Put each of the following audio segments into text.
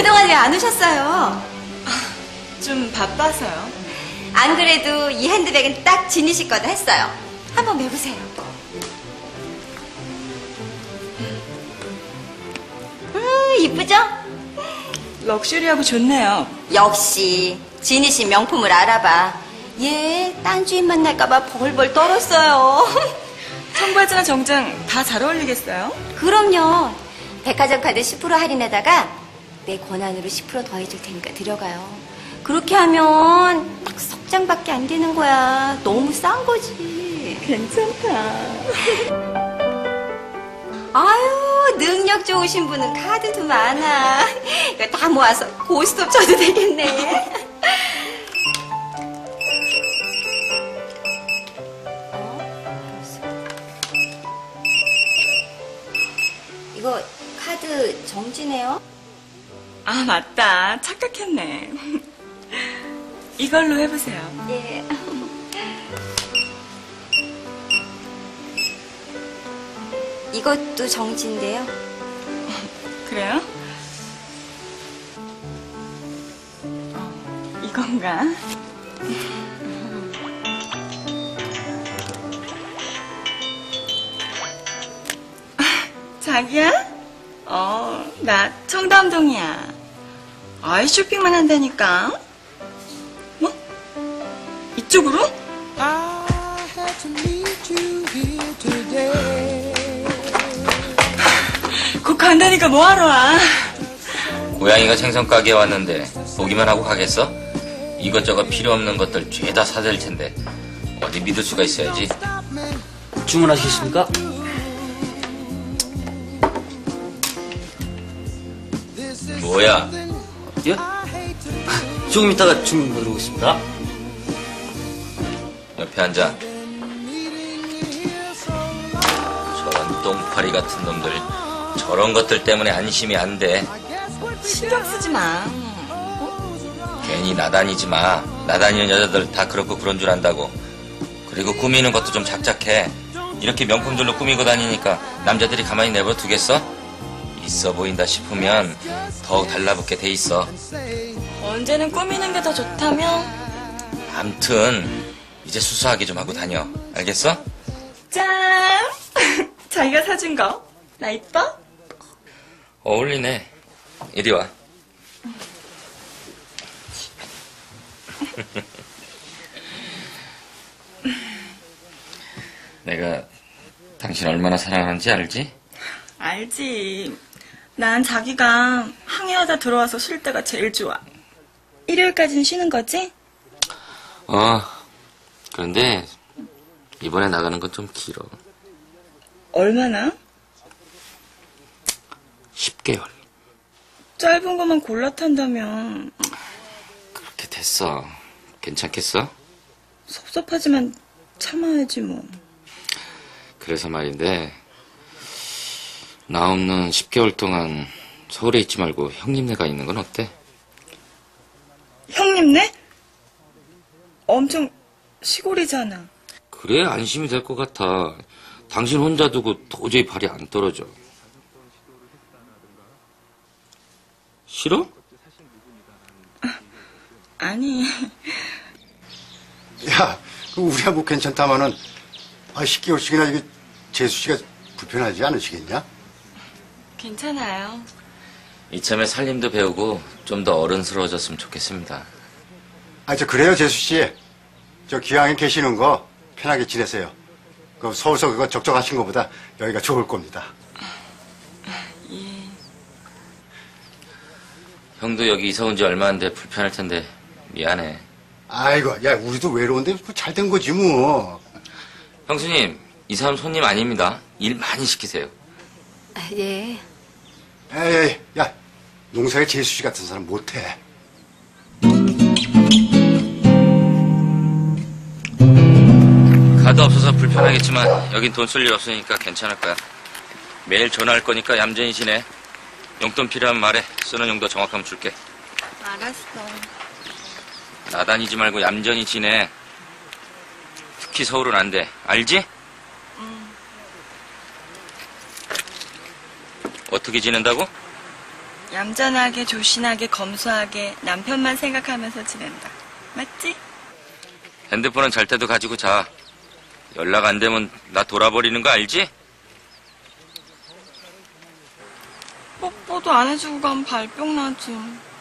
그동안 왜 안 오셨어요? 좀 바빠서요. 안 그래도 이 핸드백은 딱 지니실 거다 했어요. 한번 매보세요. 이쁘죠? 럭셔리하고 좋네요. 역시 지니씨 명품을 알아봐. 얘 딴 주인 만날까봐 벌벌 떨었어요. 청바지나 정장 다 잘 어울리겠어요? 그럼요. 백화점 카드 10% 할인에다가 내 권한으로 10% 더해줄 테니까 들어가요. 그렇게 하면 딱 석 장밖에 안 되는 거야. 너무 싼 거지. 괜찮다. 아유, 능력 좋으신 분은 카드도 많아. 이거 다 모아서 고스톱 쳐도 되겠네. 이거 카드 정지네요? 아, 맞다. 착각했네. 이걸로 해보세요. 예. 이것도 정지인데요. 그래요? 이건가? 자기야? 나 청담동이야. 아이, 쇼핑만 한다니까. 뭐? 이쪽으로? 곧 간다니까 뭐하러 와? 고양이가 생선가게에 왔는데 보기만 하고 가겠어? 이것저것 필요 없는 것들 죄다 사들 텐데 어디 믿을 수가 있어야지. 주문하시겠습니까? 뭐야? 예? 조금 있다가 주문 들어오겠습니다. 옆에 앉아. 저런 똥파리 같은 놈들, 저런 것들 때문에 안심이 안 돼. 신경 쓰지 마. 괜히 나다니지 마. 나다니는 여자들 다 그렇고 그런 줄 안다고. 그리고 꾸미는 것도 좀 작작해. 이렇게 명품들로 꾸미고 다니니까 남자들이 가만히 내버려 두겠어? 있어 보인다 싶으면 더욱 달라붙게 돼 있어. 언제는 꾸미는 게 더 좋다며? 암튼 이제 수수하게 좀 하고 다녀. 알겠어? 짠! 자기가 사준 거. 나 이뻐? 어울리네. 이리 와. 내가 당신 얼마나 사랑하는지 알지? 알지. 난 자기가 항해하다 들어와서 쉴 때가 제일 좋아. 일요일까지는 쉬는 거지? 그런데 이번에 나가는 건 좀 길어. 얼마나? 10개월. 짧은 것만 골라 탄다면 그렇게 됐어. 괜찮겠어? 섭섭하지만 참아야지 뭐. 그래서 말인데 나 없는 10개월 동안 서울에 있지 말고 형님네가 있는 건 어때? 형님네? 엄청 시골이잖아. 그래 안심이 될 것 같아. 당신 혼자 두고 도저히 발이 안 떨어져. 싫어? 아니. 야, 우리야 뭐 괜찮다마는 10개월씩이나 이게 재수 씨가 불편하지 않으시겠냐? 괜찮아요. 이참에 살림도 배우고 좀 더 어른스러워졌으면 좋겠습니다. 그래요, 재수 씨. 저 기왕에 계시는 거 편하게 지내세요. 그 서울서 그거 적적하신 것보다 여기가 좋을 겁니다. 예. 형도 여기 이사 온 지 얼마 안 돼 불편할 텐데 미안해. 아이고, 야, 우리도 외로운데 잘 된 거지 뭐. 형수님, 이 사람 손님 아닙니다. 일 많이 시키세요. 예. 에이, 야, 농사에 재수 씨 같은 사람 못해. 카드 없어서 불편하겠지만 여긴 돈 쓸 일 없으니까 괜찮을 거야. 매일 전화할 거니까 얌전히 지내. 용돈 필요하면 말해. 쓰는 용도 정확하면 줄게. 알았어. 나다니지 말고 얌전히 지내. 특히 서울은 안 돼. 알지? 어떻게 지낸다고? 얌전하게, 조신하게, 검소하게 남편만 생각하면서 지낸다. 맞지? 핸드폰은 잘 때도 가지고 자. 연락 안 되면 나 돌아버리는 거 알지? 뽀뽀도 안 해주고 가면 발병 나지.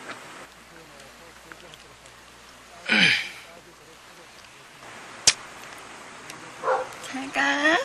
잘 가.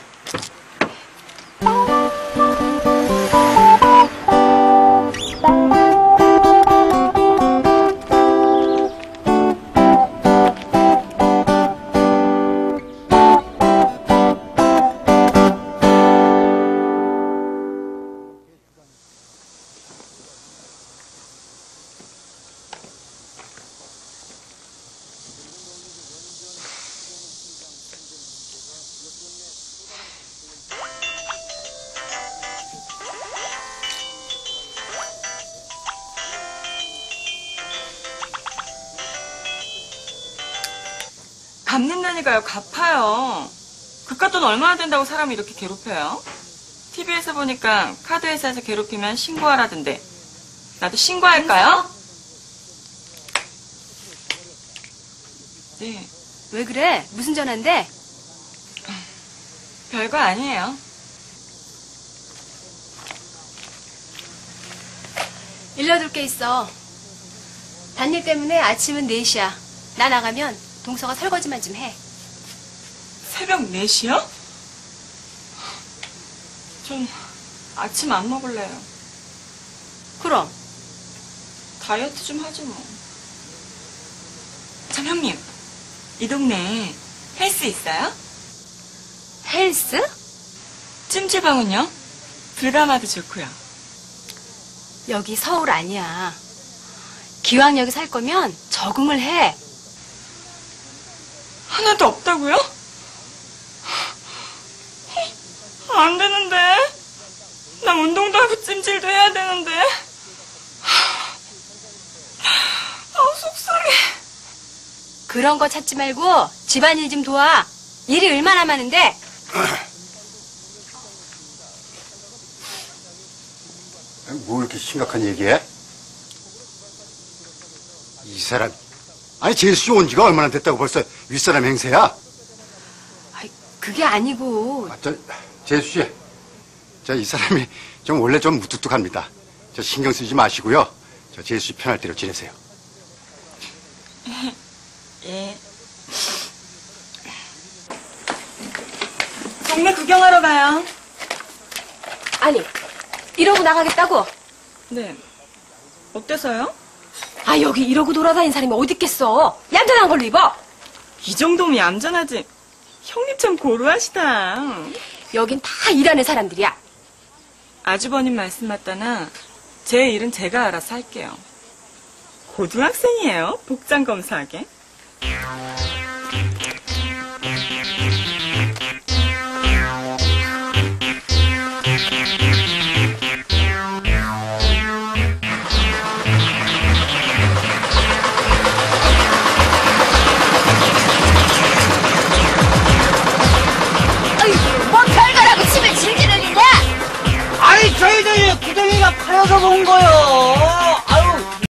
갚는다니까요. 갚아요. 그깟 돈 얼마나 된다고 사람이 이렇게 괴롭혀요? TV에서 보니까 카드 회사에서 괴롭히면 신고하라던데. 나도 신고할까요? 네. 왜 그래? 무슨 전화인데? 별거 아니에요. 일러둘 게 있어. 단일 때문에 아침은 4시야. 나 나가면 동서가 설거지만 좀 해. 새벽 4시요? 전 아침 안 먹을래요. 그럼 다이어트 좀 하지 뭐. 참 형님, 이 동네에 헬스 있어요? 헬스? 찜질방은요? 불가마도 좋고요. 여기 서울 아니야. 기왕 여기 살 거면 적응을 해. 하나도 없다고요? 안 되는데. 난 운동도 하고 찜질도 해야 되는데. 아우 속상해. 그런 거 찾지 말고 집안일 좀 도와. 일이 얼마나 많은데. 뭐 이렇게 심각한 얘기해? 이 사람, 아니 재수 씨 온 지가 얼마나 됐다고 벌써 윗사람 행세야? 아이, 그게 아니고. 재수 씨, 이 사람이 좀 원래 좀 무뚝뚝합니다. 신경 쓰지 마시고요. 재수 씨 편할 대로 지내세요. 예. 동네 구경하러 가요. 아니, 이러고 나가겠다고? 네. 어때서요? 아, 여기 이러고 돌아다니는 사람이 어디 있겠어. 얌전한 걸로 입어. 이 정도면 얌전하지. 형님 참 고루하시다. 여긴 다 일하는 사람들이야. 아주버님 말씀 맞다나 제 일은 제가 알아서 할게요. 고등학생이에요. 복장 검사하게.